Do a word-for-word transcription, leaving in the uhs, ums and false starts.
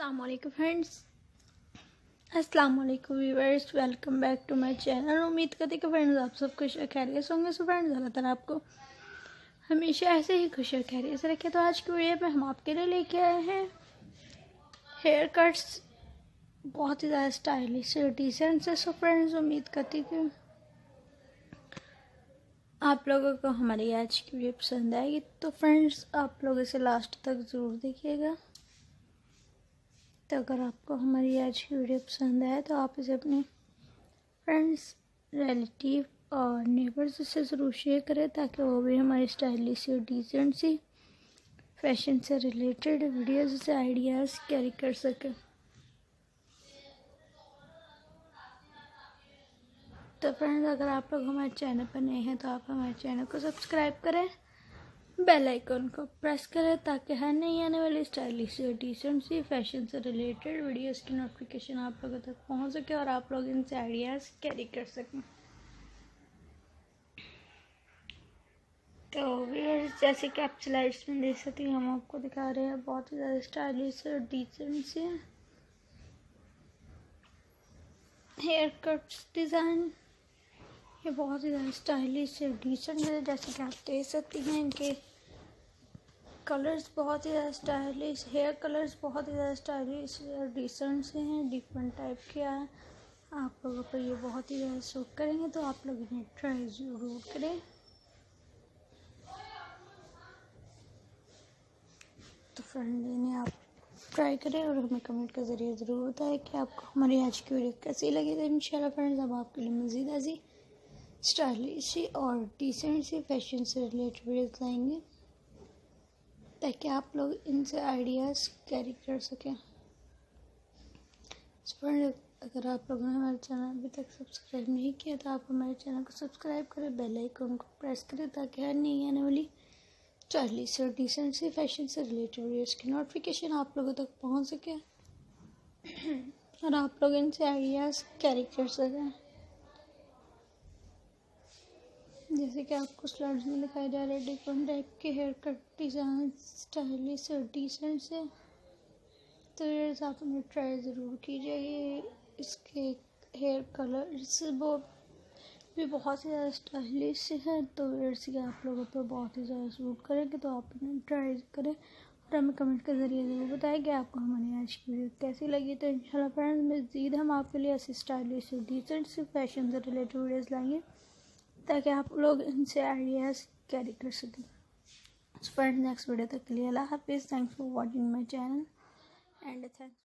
अस्सलाम वालेकुम फ्रेंड्स, अस्सलाम वालेकुम viewers, welcome back to my channel. उम्मीद करती कि फ्रेंड्स आप सब खुश और खैरियत होंगे। सो फ्रेंड्स अल्लाह ताला आपको हमेशा ऐसे ही खुश और खैरियत से रखे। तो आज की वीडियो में हम आपके लिए लेके आए हैं हेयर कट्स, बहुत ही ज़्यादा स्टाइलिश और डिसेंट से। सो फ्रेंड्स उम्मीद करती कि आप लोगों को हमारी आज की वीडियो पसंद आएगी। तो फ्रेंड्स आप लोग इसे लास्ट तक ज़रूर देखिएगा। तो अगर आपको हमारी आज की वीडियो पसंद आए तो आप इसे अपने फ्रेंड्स, रिलेटिव और नेबर्स से ज़रूर शेयर करें ताकि वो भी हमारी स्टाइलिश और डिसेंट सी फैशन से रिलेटेड वीडियोज़ से आइडियाज़ कैरी कर सकें। तो फ्रेंड्स अगर आप लोग हमारे चैनल पर नए हैं तो आप हमारे चैनल को सब्सक्राइब करें, बेल आइकन को प्रेस करें ताकि हर नई आने वाली स्टाइलिश और डिसेंट सी फैशन से रिलेटेड वीडियोस की नोटिफिकेशन आप लोगों तक पहुंच सके और आप लोग इनसे आइडियाज़ कैरी कर सकें। तो व्यूअर्स जैसे कि आप स्लाइड्स में देख सकते हैं, हम आपको दिखा रहे हैं बहुत ही ज़्यादा स्टाइलिश और डिसेंट से हेयर कट्स डिज़ाइन। ये बहुत ही ज़्यादा स्टाइलिश और डिसेंट है, जैसे कि आप देख सकती हैं। इनके कलर्स बहुत ही ज़्यादा स्टाइलिश, हेयर कलर्स बहुत ही ज़्यादा स्टाइलिश और डिसेंट से हैं, डिफरेंट टाइप के हैं। आप लोगों को ये बहुत ही ज़्यादा सूट करेंगे तो आप लोग इन्हें ट्राई ज़रूर करें। तो फ्रेंड इन्हें आप ट्राई करें और हमें कमेंट के ज़रिए ज़रूर बताएं कि आपको हमारी आज की वीडियो कैसी लगी। तो इंशाल्लाह फ्रेंड्स हम आपके लिए मज़ीद ऐसी स्टाइलिश और डिसेंट सी फैशन से रिलेटेड वीडियोस लाएंगे ताकि आप लोग इनसे आइडियाज़ कैरी कर सकें। फ्रेंड अगर आप लोगों ने हमारे चैनल अभी तक सब्सक्राइब नहीं किया तो आप हमारे चैनल को सब्सक्राइब करें, बेल आइकन को प्रेस करें ताकि हर नई आने वाली स्टाइलिश और डिसेंट सी फैशन से रिलेटेड वीडियोस की नोटिफिकेशन आप लोगों तक पहुंच सके और आप लोग इनसे आइडियाज़ कैरी कर सकें। जैसे कि आपको स्लाइड्स में दिखाए जा रहे हैं डिफरेंट टाइप के हेयर कट डिज़ाइन, स्टाइलिश और डिसेंट से। तो ये आप उन्हें ट्राई ज़रूर कीजिए। इसके हेयर कलर्स वो भी बहुत ही ज़्यादा स्टाइलिश है, तो ये आप लोगों पर बहुत ही ज़्यादा सूट करेंगे। तो आप उन्हें ट्राई करें और हमें कमेंट के ज़रिए ज़रूर बताएं कि आपको हमारी आज की वीडियो कैसी लगी। तो इंशाल्लाह फ्रेंड्स मज़ीद हम आपके लिए ऐसी स्टाइलिश और डिसेंट से फैशन से रिलेटेड वीडियोज़ लाएंगे ताकि आप लोग इनसे आइडियाज़ कैरी कर सकें। फ्रेंड्स नेक्स्ट वीडियो तक के लिए अल्लाह हाफिज़। Thanks for watching my channel and thanks.